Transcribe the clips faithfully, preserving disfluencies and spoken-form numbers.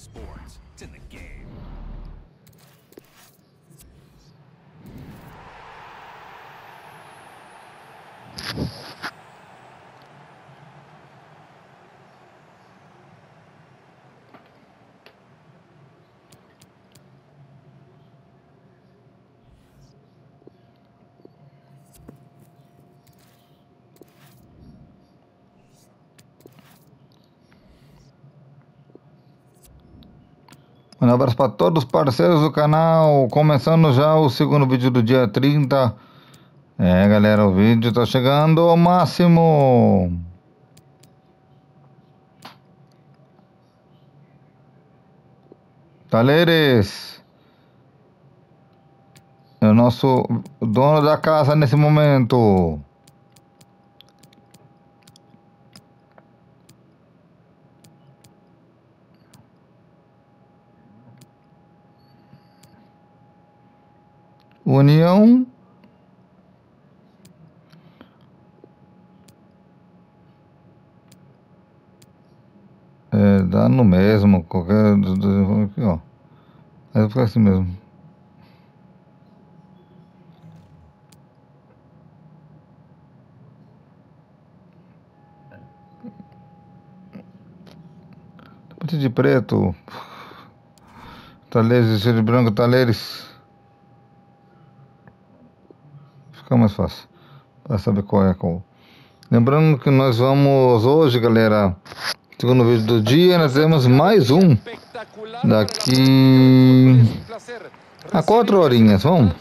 sports. It's in the game. Um abraço para todos os parceiros do canal, começando já o segundo vídeo do dia trinta. É, galera, o vídeo tá chegando ao máximo. Taleres é o nosso dono da casa nesse momento. União. É, dá no mesmo, qualquer... Aqui, ó. Vai ficar assim mesmo. Tapete de preto. Talheres vestido de branco, talheres. Fica mais fácil para saber qual é qual. Lembrando que nós vamos hoje, galera, segundo vídeo do dia, nós temos mais um daqui a quatro horinhas, vamos?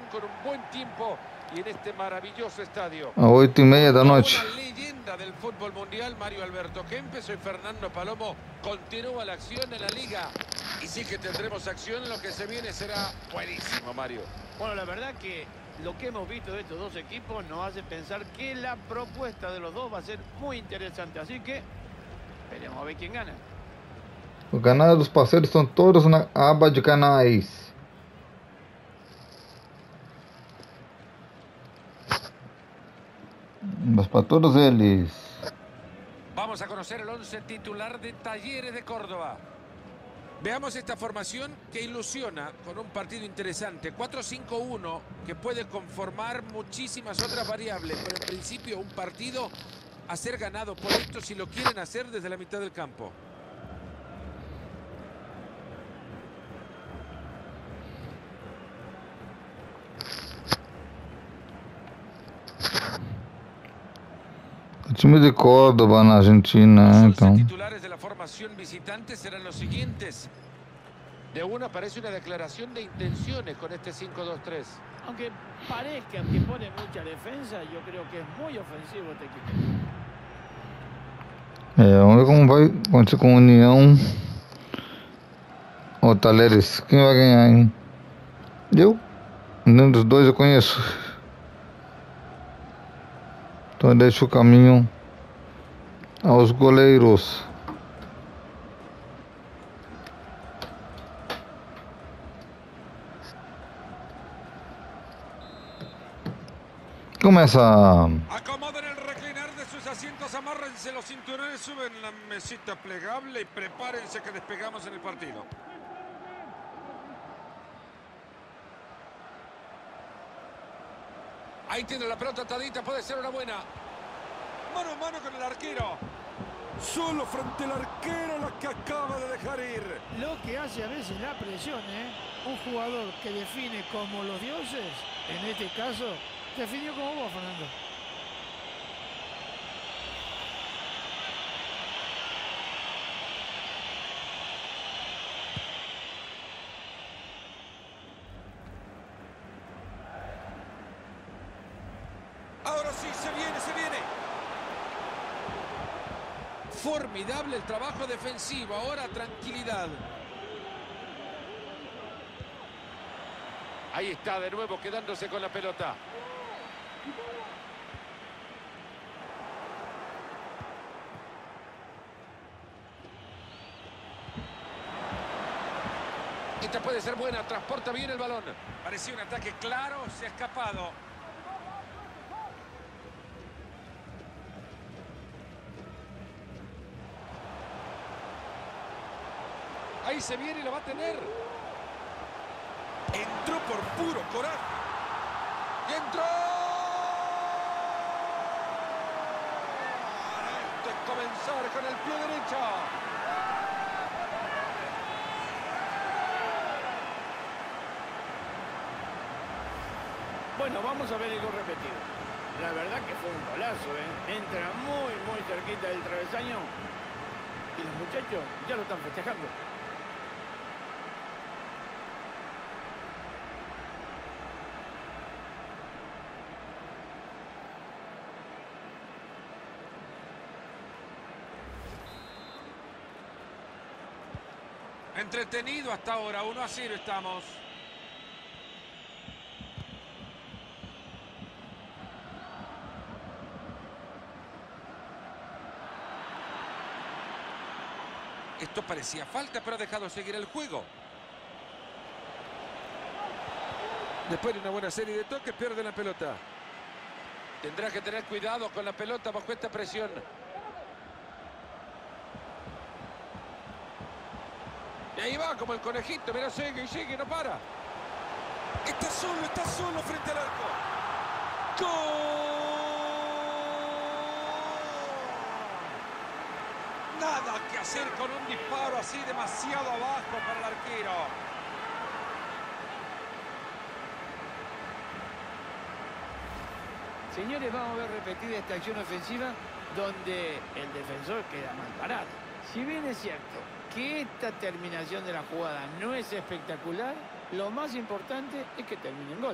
A oito e meia da noite. Del fútbol mundial, Mario Alberto Kempes, soy Fernando Palomo, continúa la acción en la liga y sí que tendremos acción, lo que se viene será buenísimo, Mario. Bueno, la verdad que lo que hemos visto de estos dos equipos nos hace pensar que la propuesta de los dos va a ser muy interesante, así que veremos a ver quién gana. Os canais dos parceiros estão todos na aba de canais. Mas para todos eles. Vamos a conocer el once titular de Talleres de Córdoba. Veamos esta formación que ilusiona con un partido interesante. cuatro cinco uno que puede conformar muchísimas otras variables, pero en principio un partido a ser ganado por esto si lo quieren hacer desde la mitad del campo. O time de Córdoba na Argentina, Los então. titulares de la formación visitante serán los siguientes. De una aparece una declaración de intenciones con este cinco dos tres. Aunque parezca que pone mucha defensa, yo creo que es muy ofensivo este equipo. É, vamos ver como vai acontecer com União ou Talheres. Quem vai ganhar, hein? Eu? Nenhum dos dois eu conheço. Então deixa o caminho aos goleiros. Começa. Acomoden el reclinar de sus asientos, amárrense los cinturones, suben la mesita plegable y prepárense que despegamos en el partido. Ahí tiene la pelota atadita, puede ser una buena. Mano a mano con el arquero. Solo frente al arquero la que acaba de dejar ir. Lo que hace a veces la presión, ¿eh? Un jugador que define como los dioses, en este caso, definió como vos, Fernando. Ahora sí, se viene, se viene. Formidable el trabajo defensivo, ahora tranquilidad. Ahí está de nuevo quedándose con la pelota. Esta puede ser buena, transporta bien el balón. Parecía un ataque claro, se ha escapado. Ahí se viene y lo va a tener. Entró por puro coraje. ¡Y entró! Esto es comenzar con el pie derecho. Bueno, vamos a ver el gol repetido. La verdad que fue un golazo, ¿eh? Entra muy, muy cerquita del travesaño. Y los muchachos ya lo están festejando. Entretenido hasta ahora, uno a cero estamos. Esto parecía falta, pero ha dejado seguir el juego. Después de una buena serie de toques, pierde la pelota. Tendrá que tener cuidado con la pelota bajo esta presión. Y ahí va como el conejito, mira, sigue y sigue, no para. Está solo, está solo frente al arco. ¡Gol! Nada que hacer con un disparo así demasiado abajo para el arquero. Señores, vamos a ver repetida esta acción ofensiva donde el defensor queda mal parado. Si bien es cierto que esta terminación de la jugada no es espectacular, lo más importante es que termine en gol.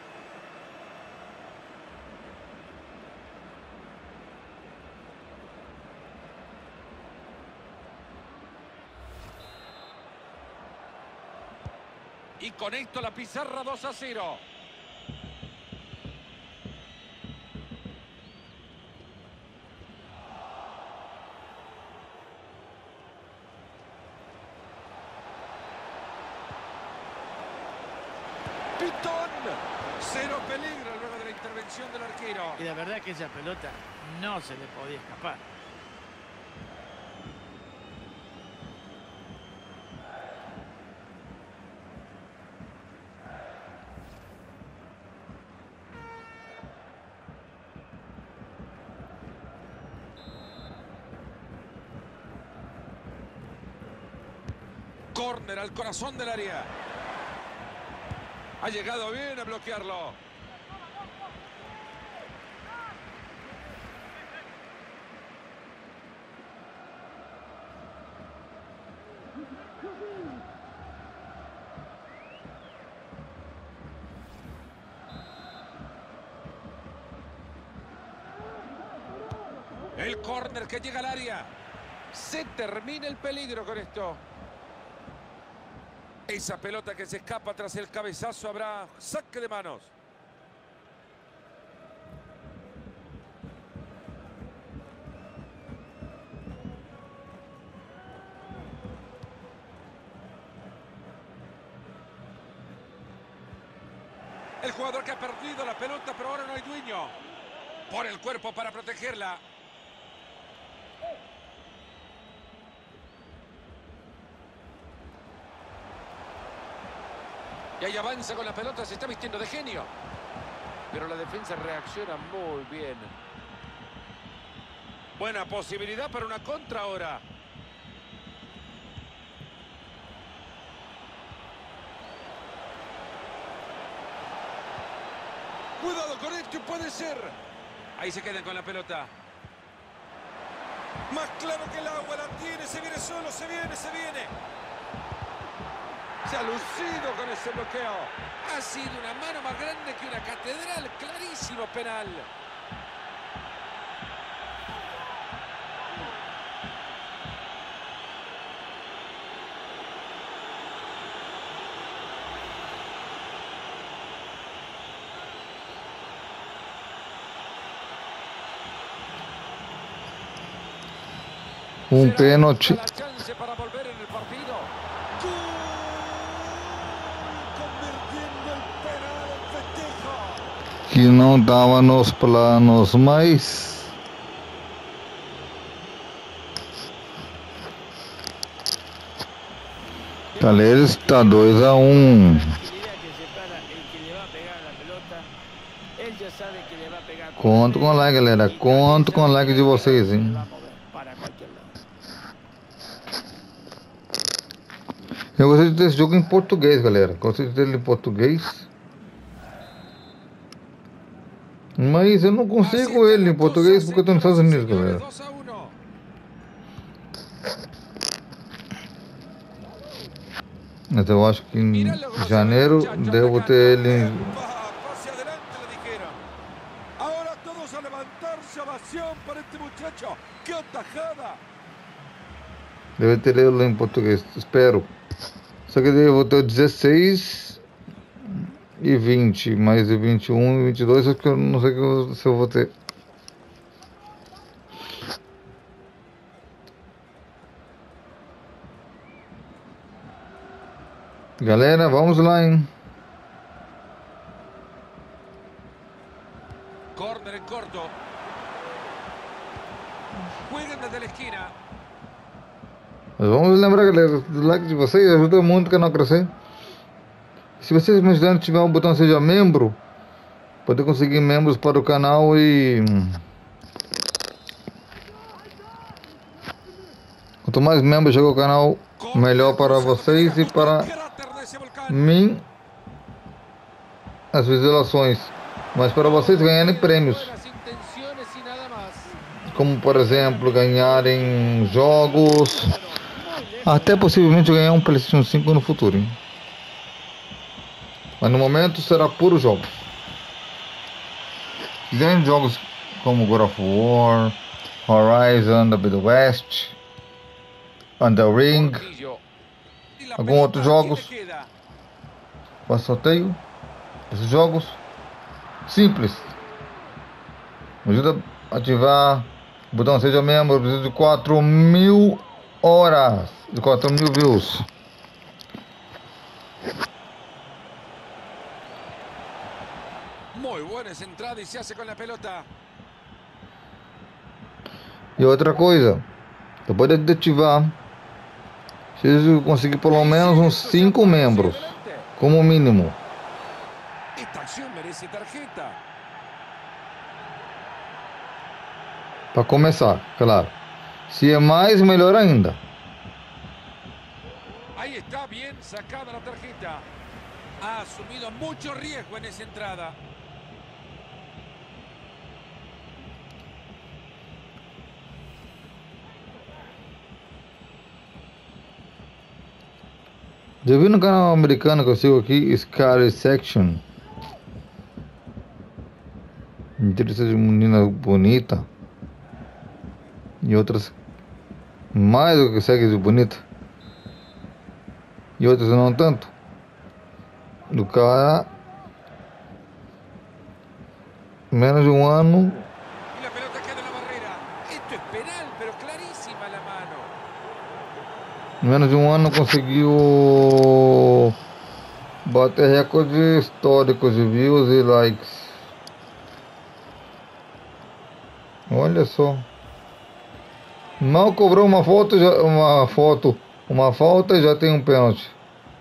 Y con esto la pizarra dos a cero. Pitón. Cero peligro luego de la intervención del arquero. Y la verdad que esa pelota no se le podía escapar. Córner al corazón del área. Ha llegado bien a bloquearlo. El córner que llega al área. Se termina el peligro con esto. Esa pelota que se escapa tras el cabezazo, habrá saque de manos. El jugador que ha perdido la pelota, pero ahora no hay dueño. Pone el cuerpo para protegerla. Y ahí avanza con la pelota, se está vistiendo de genio. Pero la defensa reacciona muy bien. Buena posibilidad para una contra ahora. Cuidado con esto, puede ser. Ahí se quedan con la pelota. Más claro que el agua, la tiene, se viene solo, se viene, se viene. Se ha lucido con ese bloqueo. Ha sido una mano más grande que una catedral. Clarísimo penal. Un pênalti La chance para volver en el partido. Convirtiendo el penal en festejo. que não estava nos planos, mas Galera, está dois a um. Conto com o like, galera. Conto com o like de vocês, hein? Eu gostei desse jogo em português, galera. Gostei dele em português. Mas eu não consigo ele em português porque eu tô nos Estados Unidos, galera. Mas eu acho que em janeiro devo ter ele. Deve ter ele em português, espero. Só que eu vou ter dezesseis e vinte, mais vinte e um e vinte e dois, só que eu não sei se eu vou ter. Galera, vamos lá, hein? Corner en corto. Juegan desde la esquina. Mas vamos lembrar, galera, o like de vocês ajuda muito o canal a crescer. Se vocês me ajudarem, tiver um botão seja membro, poder conseguir membros para o canal e quanto mais membros chega ao canal, melhor para vocês e para mim as visualizações, mas para vocês ganharem prêmios, como por exemplo ganharem jogos, até possivelmente ganhar um PlayStation cinco no futuro, hein? Mas no momento será puro jogos. Se quiserem jogos como God of War, Horizon, The Middle West, The Ring, alguns outros jogos para sorteio, esses jogos simples, me ajuda a ativar o botão seja membro. Eu preciso de quatro mil horas, de quatro mil views. Muy buena esa entrada y se hace con la pelota. E outra coisa, eu pode ativar, se eu conseguir pelo menos uns cinco membros, como mínimo. Esta acción merece tarjeta. Para começar, claro. Se é mais, melhor ainda. Ahí está, bien sacada la tarjeta. Ha asumido mucho riesgo en esa entrada. Já vi no canal americano que eu sigo aqui, Scary Section. Interessante de menina bonita. E outras mais do que segue de bonita. E outras não tanto. Do cara menos de um ano. Y la pelota queda en la barrera. Esto es penal, pero clarísima la mano. Menos de um ano conseguiu bater recordes históricos de views e likes. Olha só. Mal cobrou uma foto, já, uma foto, uma falta e já tem um pênalti.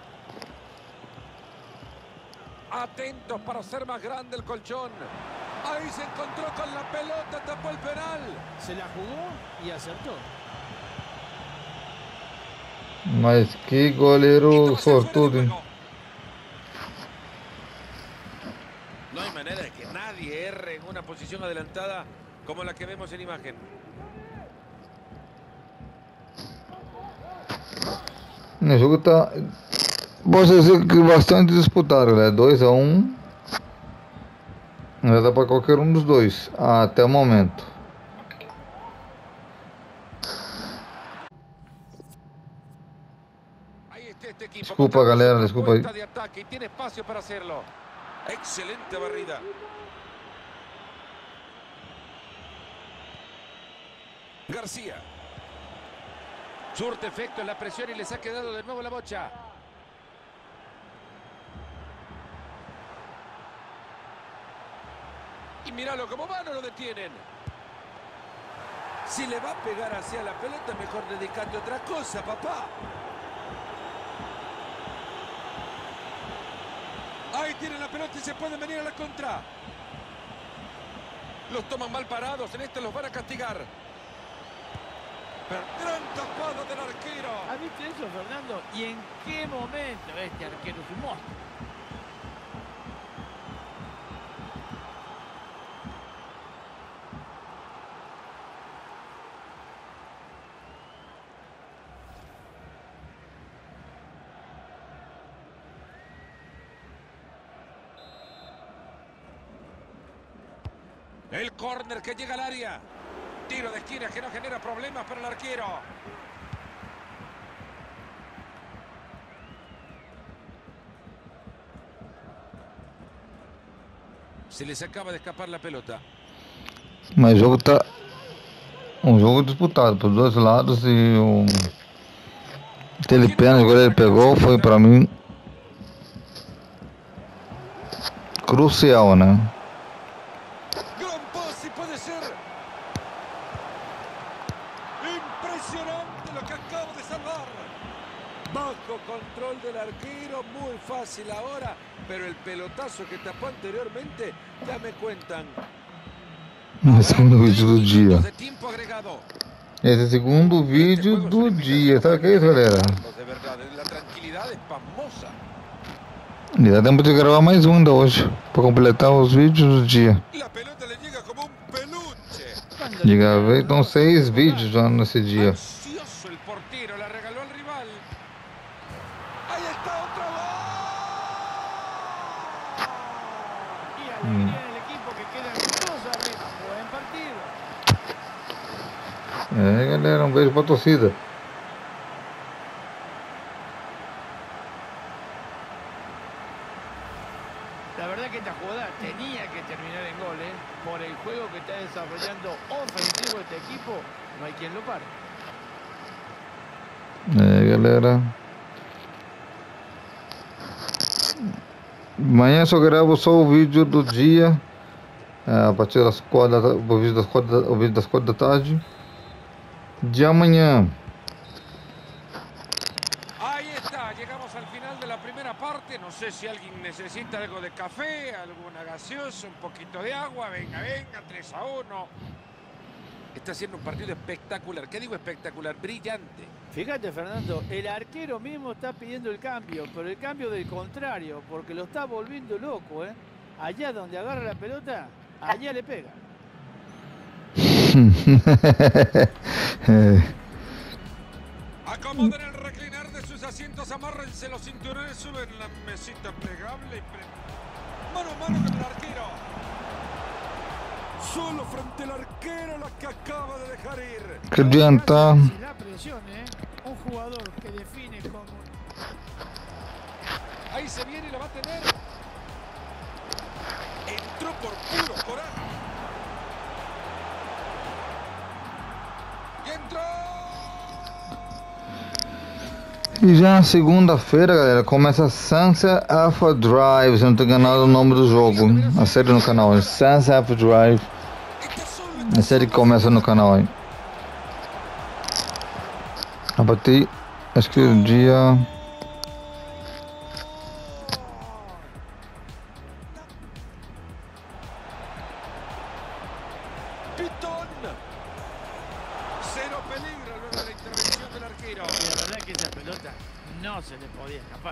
Atentos para hacer más grande el colchón. Ahí se encontró con la pelota, tapó el penal. Se la jugó y acertó. Mas que goleiro sortudo, hein? No hay manera de que nadie erre en una posición adelantada como la que vemos en imagen. O jogo tá, posso dizer que bastante disputado, né? dois a um. Já dá para qualquer um dos dois, até o momento. Desculpa, galera, desculpa aí. Excelente barrida. García. Surte efecto en la presión y les ha quedado de nuevo la bocha. Y míralo como va, no lo detienen. Si le va a pegar hacia la pelota, mejor dedicate a otra cosa, papá. tienen la pelota y se pueden venir a la contra. Los toman mal parados, en este los van a castigar. Pero gran tapada del arquero. ¿Has visto eso, Fernando? ¿Y en qué momento este arquero es un monstruo? El córner que llega al área. Tiro de esquina que no genera problemas para el arquero. Se les acaba de escapar la pelota. Mas o jogo tá um jogo disputado por dois lados e o aquele pênalti que ele pegou foi para mim crucial, né? Gran pase puede ser. Impresionante lo que acabo de salvar. Bajo control del arquero, muy fácil ahora, pero el pelotazo que tapó anteriormente, ya me cuentan. No segundo vídeo do dia. De tiempo agregado. Esse é o segundo vídeo do dia. Sabe o que é isso, galera? De verdad, la tranquilidad es pasmosa. E dá tempo de gravar mais um ainda hoje, para completar os vídeos do dia. La pelota le llega como un peluche. De gravei, então seis vídeos já nesse dia. Ansioso el portero, la regaló al rival. Ahí está otra vez. Y alegría del equipo que queda dos arriba. Buen partido. É, galera, um beijo pra torcida. La verdad que esta jugada tenía que terminar en gol, ¿eh? Por el juego que está desarrollando ofensivo este equipo, no hay quien lo pare. É, galera. Amanhã só gravo só o vídeo do dia. É, a partir das quatro da, o vídeo das quatro da, o vídeo das quatro da tarde. De amanhã. Ahí está, llegamos al final de la primera parte. No sé si alguien necesita algo de café, alguna gaseosa, un poquito de agua. Venga, venga, tres a uno. Está siendo un partido espectacular. ¿Qué digo espectacular? Brillante. Fíjate, Fernando, el arquero mismo está pidiendo el cambio, pero el cambio del contrario, porque lo está volviendo loco, ¿eh? Allá donde agarra la pelota, allá le pega. Acomoden el reclinar de sus asientos, amárrense los cinturones, suben la mesita plegable y pre... Mano a mano con el arquero. Solo frente al arquero la que acaba de dejar ir. Que adianta. La presión, ¿eh? Un jugador que define como... Ahí se viene y lo va a tener. Entró por puro coraje. Y entró. E já na segunda-feira, galera, começa Sunset Overdrive. Se não tô enganado o nome do jogo. A série no canal é Sunset Overdrive. A série que começa no canal aí. A partir, acho que o dia... Pitón. Cero peligro luego de la intervención del arquero. Y la verdad que esa pelota no se le podía escapar.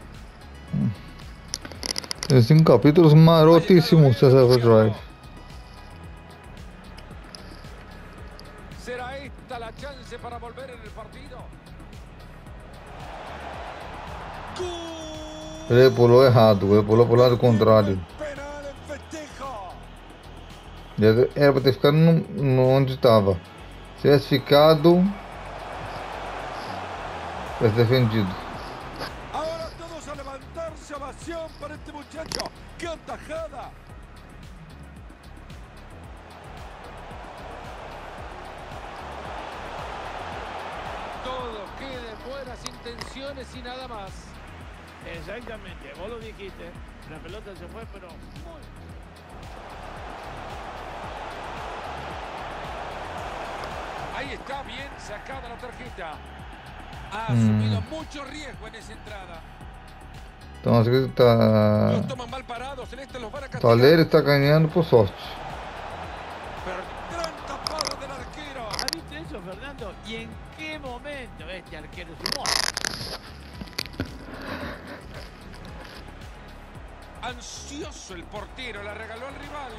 Existem capítulos marotíssimos Sunset Overdrive. ¿Será esta la chance para volver en el partido? Ele pulou errado, ele pulou pro lado contrário. Penal en festejo. Ele era pra ter ficado no, no onde estava. Se tivesse ficado, tivesse defendido. Ahora todos a levantarse, ovación para este muchacho. ¡Qué atajada! Todo queda en buenas intenciones y nada más. Exactamente, vos lo dijiste. La pelota se fue, pero muy... Ahí está, bien sacada la tarjeta. Ha asumido mucho riesgo en esa entrada. Então acho que tá. Los toman mal parados, en este los van a castigar. Toledo está ganhando por sorte. Pero gran tapado del arquero. ¿Has visto eso, Fernando? ¿Y en qué momento este arquero sumó? Ansioso el portero, la regaló al rival.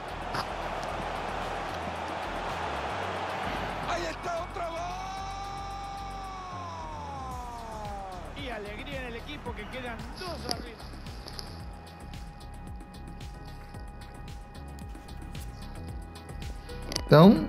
Ahí está otra vez. Y alegría en el equipo que quedan dos arriba. Então,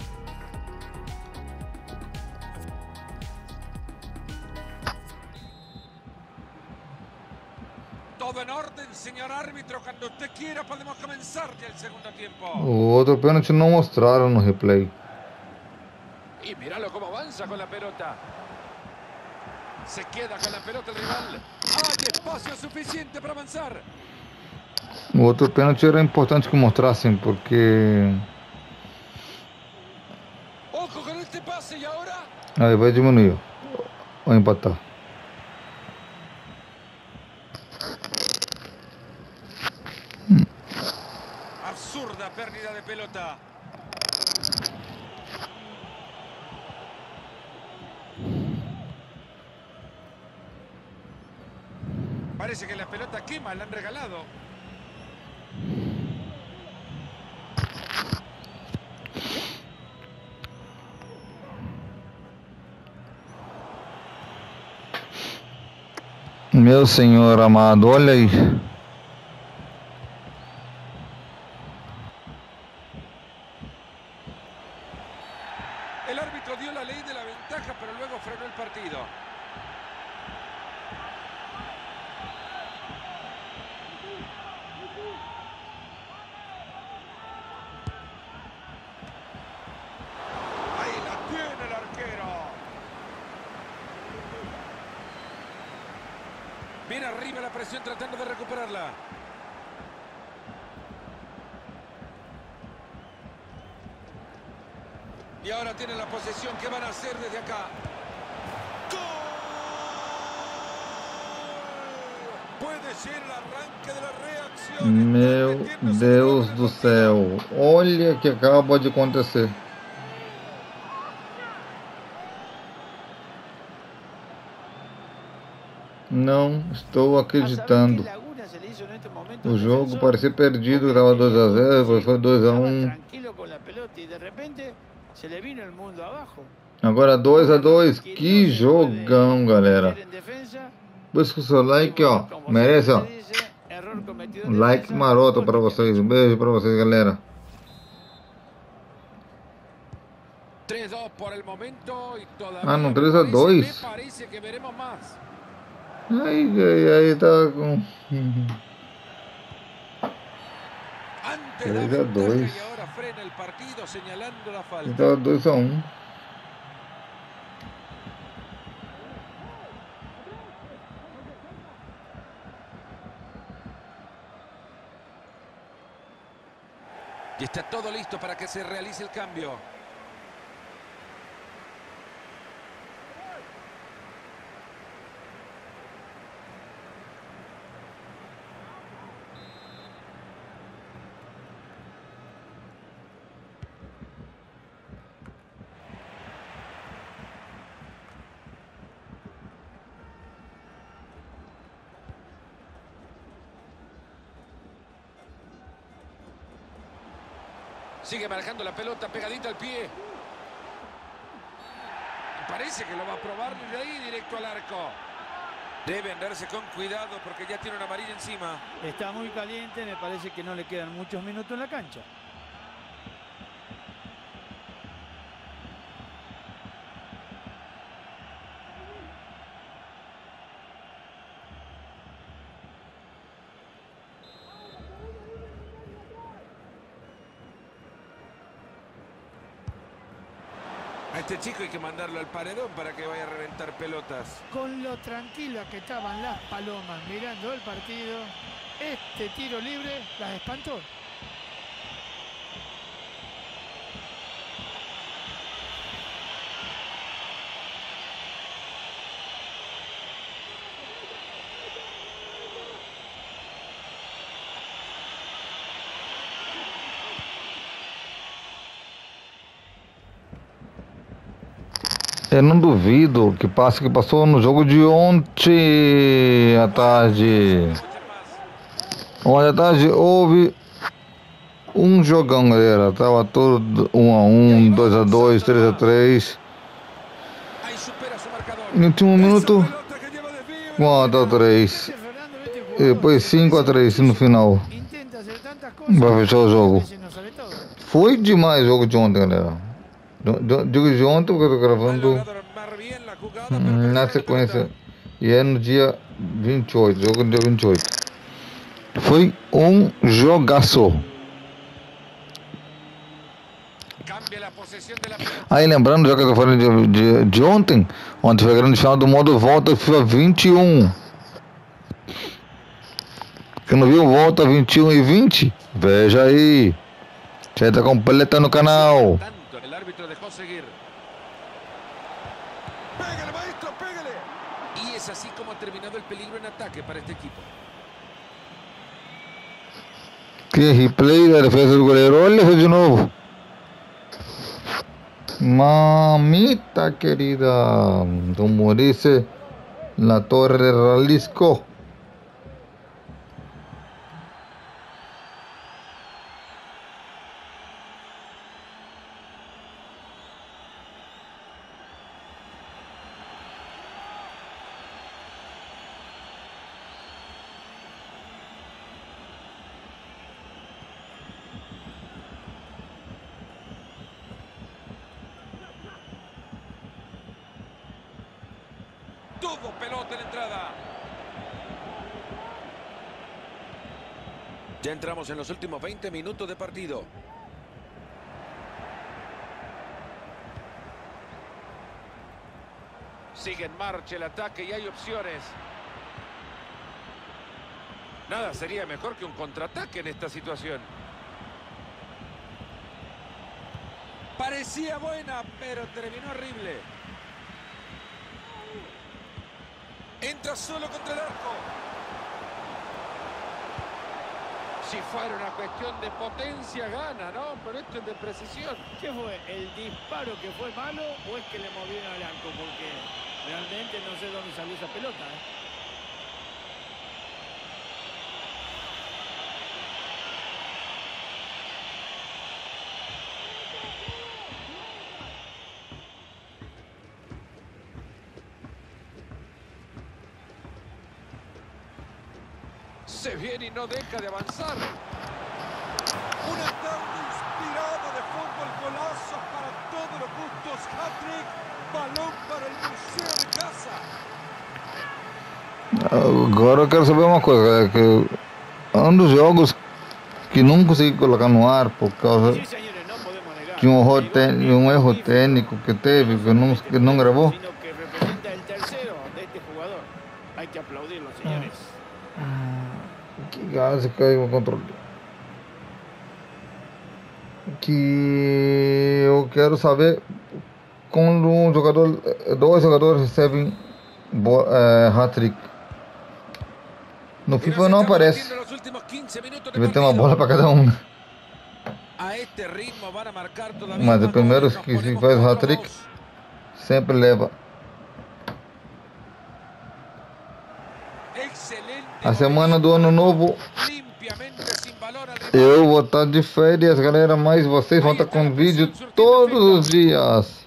Todo en orden, señor árbitro. Cuando usted quiera podemos comenzar ya el segundo tiempo. o outro pênalti não mostraram no replay. Y míralo cómo avanza con la pelota. Se queda con la pelota el rival. Hay espacio suficiente para avanzar. O outro pênalti era importante que mostrassem, porque Ojo con este pase y ahora. aí vai diminuir ou empatar. Absurda pérdida de pelota. Parece que la pelota quema, la han regalado. Meu senhor amado, olha aí. El árbitro dio la ley de la ventaja, pero luego frenó el partido. Ahí la tiene el arquero. Viene arriba la presión tratando de recuperarla. Y ahora tienen la posesión. ¿Qué van a hacer desde acá? ¡Gol! Puede ser el arranque de la reacción. Meu Deus do céu, olha o que acaba de acontecer. Não estou acreditando. O jogo parecia perdido, estava dois a zero, depois foi dois a um. Agora dois a dois. Que jogão, galera. Busca o seu like, ó. Merece, ó. Um like maroto para vocês. Um beijo para vocês, galera. três a dois por el momento y todavía Ah, no, três a dois. me parece que veremos más. Aí, aí, aí tá com. Antes três la a ventaja dois. y ahora frena el partido señalando la falta. Então dois a um. Y está todo listo para que se realice el cambio. Sigue marcando la pelota pegadita al pie. Parece que lo va a probar de ahí directo al arco. Debe andarse con cuidado porque ya tiene una amarilla encima. Está muy caliente, me parece que no le quedan muchos minutos en la cancha. A este chico hay que mandarlo al paredón para que vaya a reventar pelotas. Con lo tranquilas que estaban las palomas mirando el partido, este tiro libre las espantó. Eu não duvido que passe que passou no jogo de ontem à tarde. Ontem à tarde houve um jogão, galera. Tava todo um a um, dois a dois, três a três. No último minuto, quatro a três. E depois cinco a três no final. Vai fechar o jogo. Foi demais o jogo de ontem, galera. Digo de ontem porque eu tô gravando na sequência. E é no dia vinte e oito, jogo no dia vinte e oito. Foi um jogaço. Aí lembrando, já que eu tô falando de, de, de ontem, ontem foi a grande final do modo volta FIFA vinte e um. Quem não viu volta vinte e um e vinte? Veja aí. Já está completa no canal. Pégale, maestro, pégale. Y es así como ha terminado el peligro en ataque para este equipo. Que replay da defesa do goleiro. Olha isso de novo. Mamita querida. Como dice la Torre Jalisco. Tuvo pelota en entrada. Ya entramos en los últimos veinte minutos de partido. Sigue en marcha el ataque y hay opciones. Nada sería mejor que un contraataque en esta situación. Parecía buena, pero terminó horrible. Entra solo contra el arco. Si fuera una cuestión de potencia, gana, ¿no? Pero esto es de precisión. ¿Qué fue? ¿El disparo que fue malo o es que le movieron al arco? Porque realmente no sé dónde salió esa pelota, ¿eh? Se viene y no deja de avanzar. Una tarde inspirada de fútbol, golazo para todos los gustos. Hat-trick, balão para el museo de casa. Agora eu quero saber uma coisa, que é um dos jogos que não consegui colocar no ar por causa de um erro, um erro técnico que teve, que não, que não gravou. Que gás caiu o controle. Que eu quero saber quando um jogador, dois jogadores recebem é, hat-trick. No FIFA não aparece. Deve ter uma bola para cada um. Mas o primeiro que se faz hat-trick sempre leva. A semana do ano novo eu vou estar de férias, galera, mas vocês vão estar com vídeo todos os dias.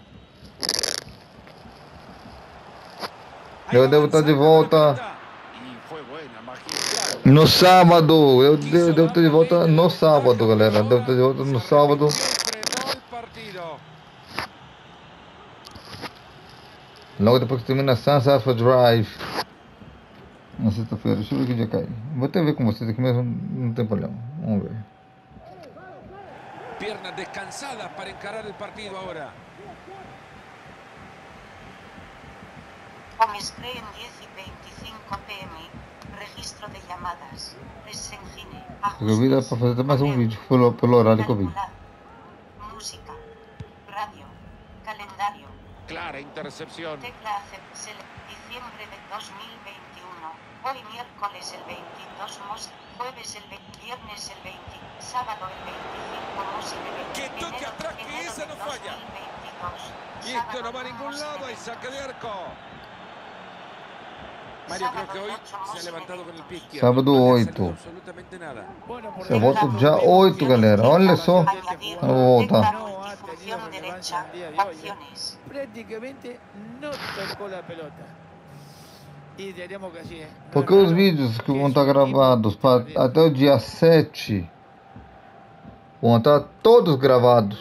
Eu devo estar de volta no sábado. Eu devo, devo estar de volta no sábado, galera. Devo estar de volta no sábado. Logo depois que termina Sunset Drive. Na sexta-feira, deixa eu ver que dia cai. Vou até ver com vocês aqui mesmo, não tem problema. Vamos ver. Piernas descansadas para encarar el partido ahora. Comescré en diez y veinticinco p m. Registro de llamadas. Desencine. Eu vi dá para fazer mais um vídeo pelo, pelo horário que eu vi. Música. Radio. Calendario. Clara intercepción. Tecla C. Diciembre de dos mil veintiuno. Hoy miércoles el veintidós, mos, jueves el veinte, viernes el veinte, sábado el veinticinco, música el veinte. Que toque atrás, que esa no falla. dos mil veinticuatro. Y esto no va a ningún lado, hay saque de arco. Mario, creo que hoy se ha levantado con el pie izquierdo. Sábado No le ha oito. salido absolutamente nada. Bueno, por Eu voto ejemplo, dia vemos oito, que galera. Olha só. Añadir Eu vou voltar. no ha tenido función relevancia derecha, en el día de hoy. ¿eh? opciones. Prácticamente no tocó la pelota. Y diríamos que así, ¿eh? No Porque es os raro vídeos que que vão su estar equipo gravados esté pra, perdiendo. até o dia sete vão estar todos gravados.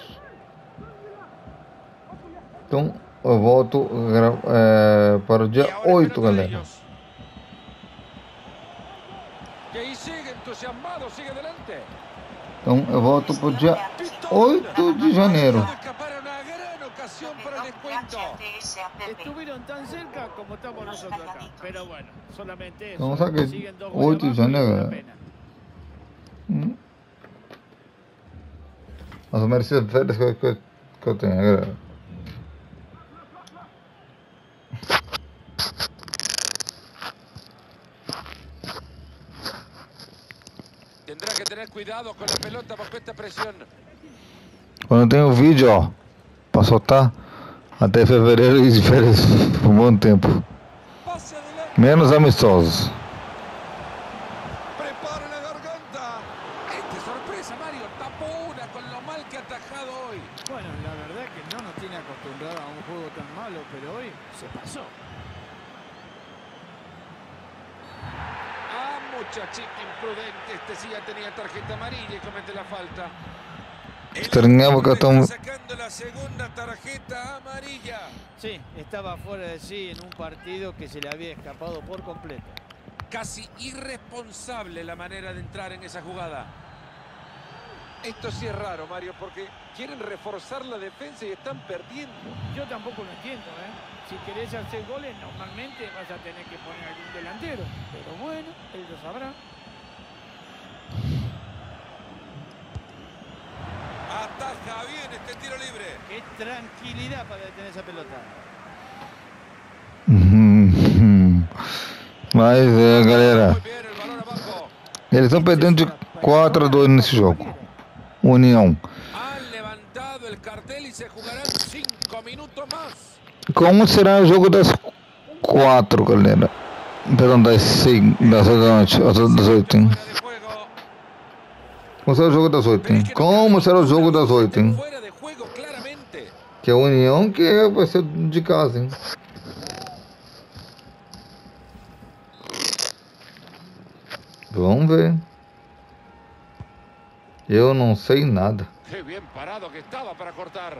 Então eu volto gra- é, para o Y dia ahora oito, pelota de galera. ellos. Que ahí sigue entusiasmado, sigue adelante. Então eu volto para o dia oito de janeiro. Puede escapar a una gran ocasión para el descuento. Estuvieron tan cerca como estamos nosotros acá. Pero bueno, solamente eso. Vamos a que Siguen dos oito de goles abajo y es janeiro. una pena. Hum. As merecidas férias que, eu- que, eu- que eu tenho, galera. Tendrá que tener cuidado con la pelota bajo esta presión. Quando eu tenho vídeo, ó, pra soltar até fevereiro e de férias por um bom tempo. Pase adelante. Menos amistosos. Prepara la garganta. Este sorpresa, Mario. Tapó una con lo mal que ha atajado hoy. Bueno, la verdad que no nos tiene acostumbrado a un juego tan malo, pero hoy se pasó. Ah, muchachito imprudente. Este sí ya tenía tarjeta amarilla y comete la falta. El Extrañaba que árbitro tom- está sacando la segunda tarjeta amarilla. Sí, estaba fuera de sí en un partido que se le había escapado por completo. Casi irresponsable la manera de entrar en esa jugada. Esto sí es raro, Mario, porque quieren reforzar la defensa y están perdiendo. Yo tampoco lo entiendo, ¿eh? Si querés hacer goles, normalmente vas a tener que poner algún delantero. Pero bueno, él lo sabrá. Ataja bien este tiro libre. Qué tranquilidad para detener esa pelota. Uhum. Mas é, galera, Muy bien, el balón abajo. eles estão perdendo de quatro a dois nesse jogo. União. Han levantado el cartel y se jugarán cinco minutos más. Como será o jogo das quatro, galera? Perdão, das seis, das oito da noite, das oito, hein? Fuera de juego. Como será o jogo das oito, hein? Como será o jogo das oito, hein? Fuera de juego, claramente. Que é a União que é, vai ser de casa, hein? Vamos ver. Eu não sei nada. Qué bien parado que estaba para cortar.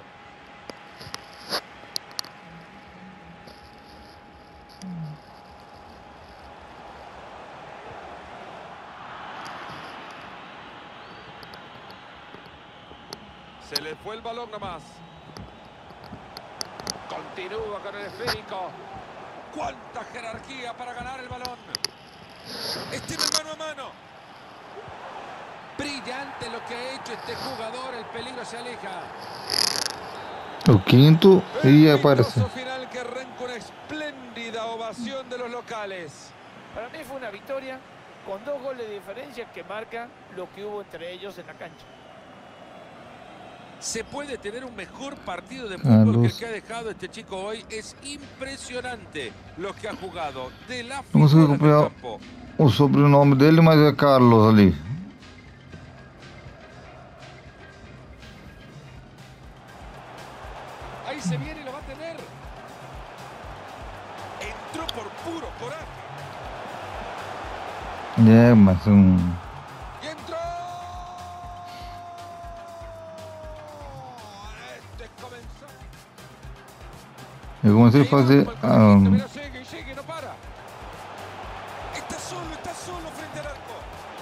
Se le fue el balón nomás. Continúa con el esférico. ¡Cuánta jerarquía para ganar el balón! Estime mano a mano. Brillante lo que ha hecho este jugador. El peligro se aleja. O quinto e El aparece. vistoso final que arranca una espléndida ovación de los locales. Para mí fue una victoria con dos goles de diferencia que marcan lo que hubo entre ellos en la cancha. Se puede tener un mejor partido de Ah, fútbol que el luz. que ha dejado este chico hoy. Es impresionante lo que ha jugado de la Não consegui figura del acompanhar campo. o sobrenome dele, mas é Carlos ali. Ahí se viene y lo va a tener. Entró por puro coraje. É, mas um. Y entró. Este comenzó. Eu comecei a fazer. Ahí va como el conejito, ah, mira, sigue y sigue, no para. Está solo, está solo frente al arco.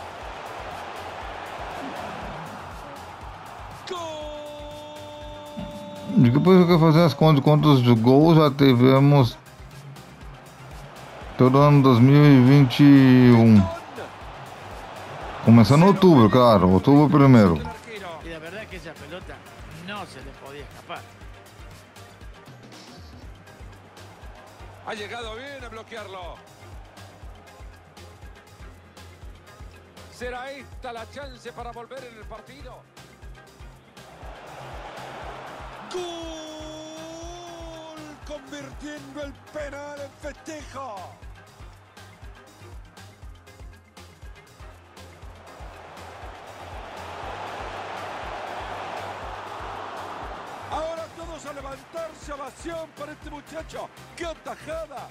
Gol. E depois eu quero fazer as contas, contas de gol, já tivemos todo ano dois mil e vinte e um. Começando em outubro, claro, outubro primeiro. El arquero. Y la verdad que esa pelota no se le podía escapar. Ha llegado bien a bloquearlo. ¿Será esta la chance para volver en el partido? ¡Gol! convirtiendo el penal en festejo. Ahora todos a levantarse, ovación para este muchacho. ¡Qué atajada!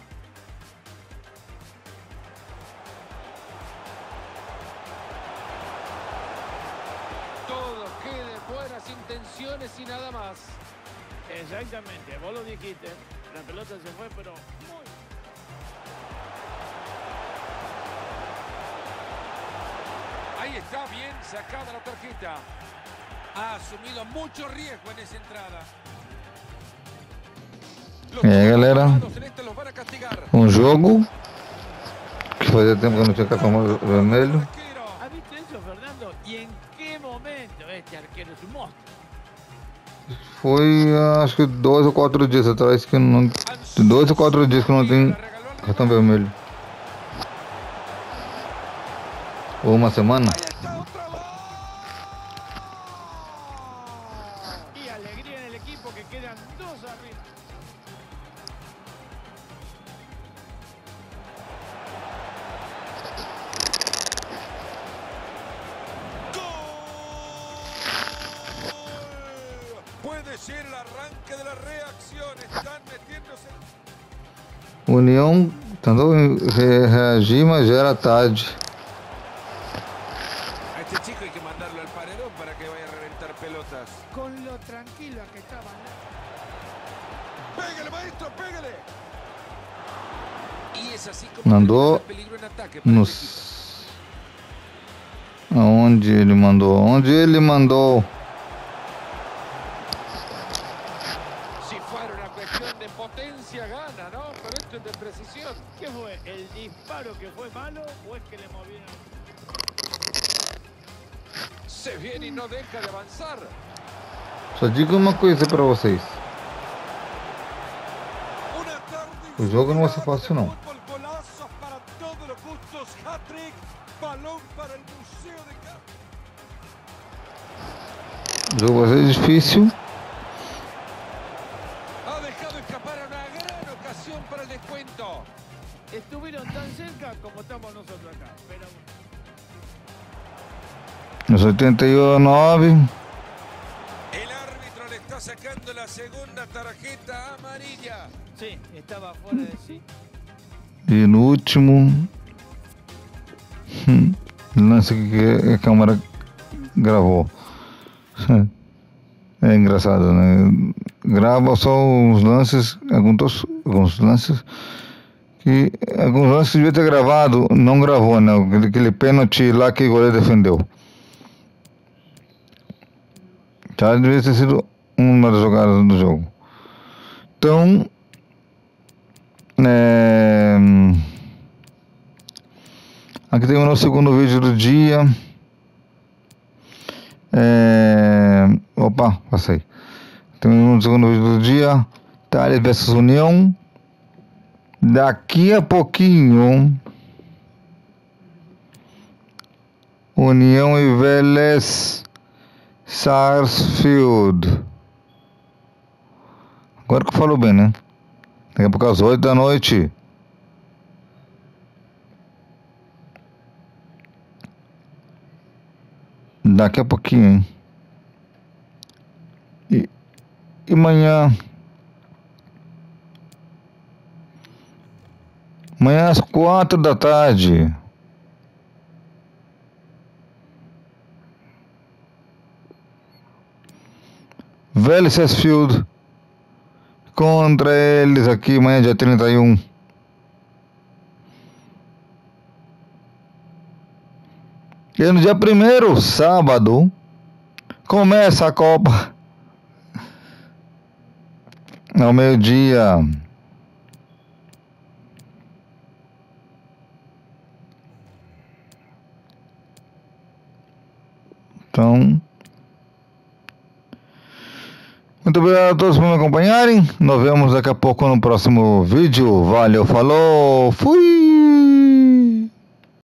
Todo quede buenas intenciones y nada más. Exactamente, vos lo dijiste. La pelota se fue, pero muy... Aí está, bien sacada la tarjeta. Ha asumido mucho riesgo en esa entrada. Los E aí, galera, celestes los van a castigar. um jogo que fazia tempo que eu não tinha cartão vermelho. ¿Has visto eso, Fernando? ¿Y en qué momento este arquero es un monstruo? Foi acho que dois ou quatro dias atrás que não. Dois ou quatro dias que não tem cartão vermelho. Ou uma semana. Y alegría en el equipo que quedan dos arriba. Puede ser el arranque de la reacción. Están metiéndose. União tentou re- reagir, mas já era tarde. A este chico hay que mandarlo al paredón para que vaya a reventar pelotas. Con lo tranquilo que estaban. ¡Pégale, maestro, pégale! Y es así como Mandou termina el peligro en ataque para el equipo. nos. Aonde ele mandou? Onde ele mandou? Si fuera una cuestión de potencia gana, ¿no? Pero esto es de precisión. ¿Qué fue? ¿El disparo que fue malo o es que le movieron? Se viene y no deja de avanzar. Só digo uma coisa pra vocês. Una tarde O jogo não vai ser inspirada fácil de não. fútbol, golazos para todos los gustos, hat-trick, balón para el museo de campo. O jogo vai ser difícil. Ha dejado escapar una gran ocasión para el descuento. Estuvieron tan cerca como estamos nosotros acá. Pero Nos oitenta e nove. El árbitro le está sacando la segunda tarjeta amarilla. sí, estaba fuera de sí. E no último. hum, Lance que a câmera gravou. É engraçado, né? Grava só os lances, alguns, alguns lances que alguns lances devia ter gravado, não gravou, né? Aquele, aquele pênalti lá que o goleiro defendeu. Já devia ter sido uma das jogadas do jogo. Então, é... aqui tem o nosso segundo vídeo do dia. É... Opa, passei. Tem o segundo vídeo do dia. Thales versus União. Daqui a pouquinho, União e Vélez Sarsfield. Agora que eu falo bem, né? Daqui a pouco às oito da noite. Daqui a pouquinho, hein? E, e amanhã. Amanhã às quatro da tarde. Vélez Sarsfield contra eles aqui amanhã dia trinta e um. E no dia primeiro, sábado, começa a Copa. Ao meio-dia. Então, muito obrigado a todos por me acompanharem. Nos vemos daqui a pouco no próximo vídeo. Valeu, falou, fui!